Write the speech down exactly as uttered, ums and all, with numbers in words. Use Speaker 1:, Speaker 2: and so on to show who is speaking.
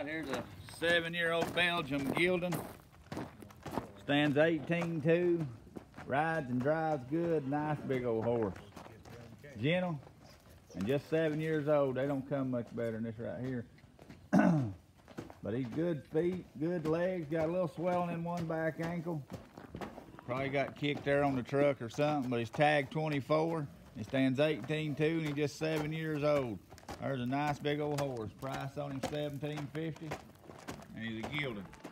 Speaker 1: right, here's a seven-year-old Belgian gelding. Stands eighteen two, rides and drives good, nice big old horse. Gentle, and just seven years old. They don't come much better than this right here. But he's good feet, good legs, got a little swelling in one back ankle. Probably got kicked there on the truck or something, but he's tagged twenty-four. He stands eighteen two and he's just seven years old. There's a nice big old horse. Price on him seventeen fifty, and he's a gelding.